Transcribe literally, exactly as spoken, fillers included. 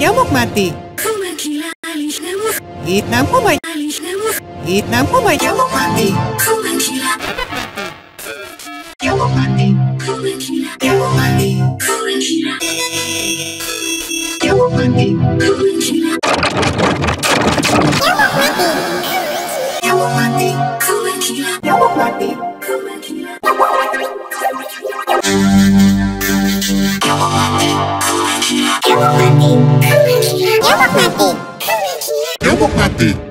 Nyamuk mati. Gitna mama. Gitna mama nyamuk mati. Nyamuk mati. Nyamuk mati. Nyamuk mati. Nyamuk mati. Nyamuk mati. Nyamuk mati. Nyamuk mati. Nyamuk mati.